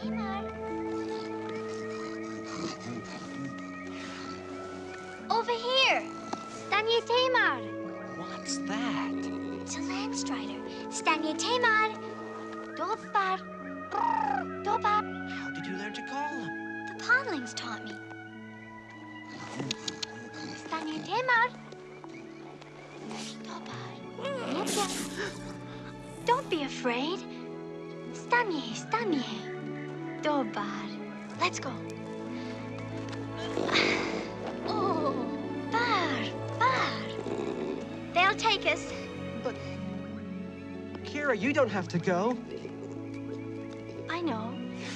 Tamar. Over here. Stanie Tamar. What's that? It's a Landstrider. Stanie Tamar. Dobar. Dobar. How did you learn to call them? The pondlings taught me. Stanie Tamar. Dobar. Niepia. Don't be afraid. Stanie, stanie. Dobar. Let's go. Oh, bar, bar. They'll take us. But, Kira, you don't have to go. I know.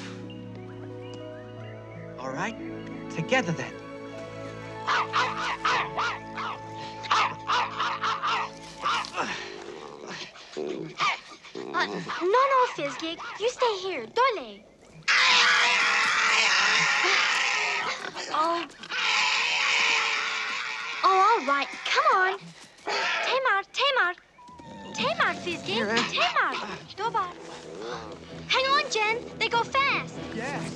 All right, together then. No, Fizzgig. You stay here. Dole. Oh. Oh, all right. Come on. Tamar, Tamar. Tamar, Fizzgig. Tamar. Dobar. Hang on, Jen. They go fast. Yes.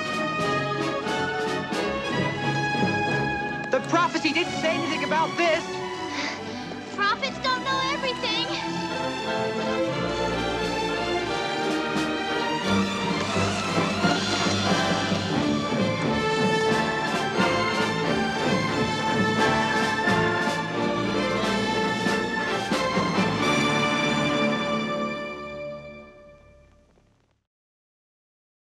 The prophecy didn't say anything about this.